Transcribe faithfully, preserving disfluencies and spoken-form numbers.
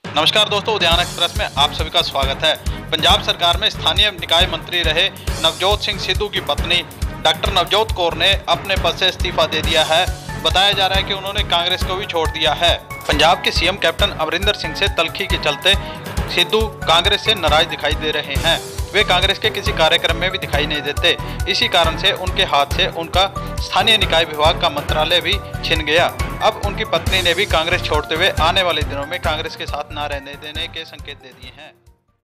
नमस्कार दोस्तों, उद्यान एक्सप्रेस में आप सभी का स्वागत है। पंजाब सरकार में स्थानीय निकाय मंत्री रहे नवजोत सिंह सिद्धू की पत्नी डॉक्टर नवजोत कौर ने अपने पद से इस्तीफा दे दिया है। बताया जा रहा है कि उन्होंने कांग्रेस को भी छोड़ दिया है। पंजाब के सीएम कैप्टन अमरिंदर सिंह से तल्खी के चलते सिद्धू कांग्रेस से नाराज दिखाई दे रहे हैं। वे कांग्रेस के किसी कार्यक्रम में भी दिखाई नहीं देते। इसी कारण से उनके हाथ से उनका स्थानीय निकाय विभाग का मंत्रालय भी छिन गया। अब उनकी पत्नी ने भी कांग्रेस छोड़ते हुए आने वाले दिनों में कांग्रेस के साथ न रहने देने के संकेत दे दिए हैं।